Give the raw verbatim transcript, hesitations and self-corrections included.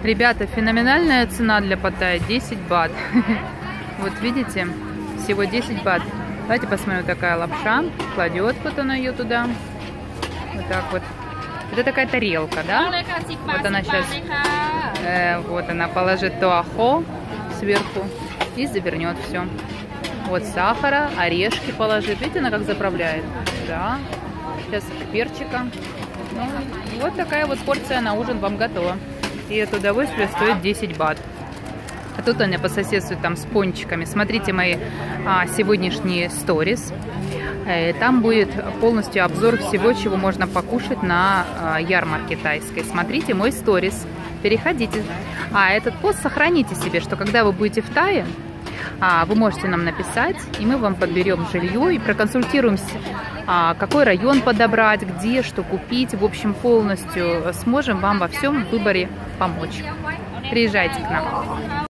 Ребята, феноменальная цена для Паттайи, десять бат. Вот видите, всего десять бат. Давайте посмотрим, такая лапша. Кладет вот она ее туда. Вот так вот. Это такая тарелка, да? Вот она сейчас, э, вот она положит туахо сверху и завернет все. Вот сахара, орешки положит. Видите, она как заправляет? Да. Сейчас перчика. Ну, вот такая вот порция на ужин вам готова. И это удовольствие стоит десять бат. А тут она по соседству там с пончиками. Смотрите мои а, сегодняшние сторис. Э, там будет полностью обзор всего, чего можно покушать на а, ярмарке тайской. Смотрите мой сторис. Переходите. А этот пост сохраните себе, что когда вы будете в Тае, а, вы можете нам написать, и мы вам подберем жилье и проконсультируемся, а, какой район подобрать, где, что купить. В общем, полностью сможем вам во всем выборе помочь. Приезжайте к нам.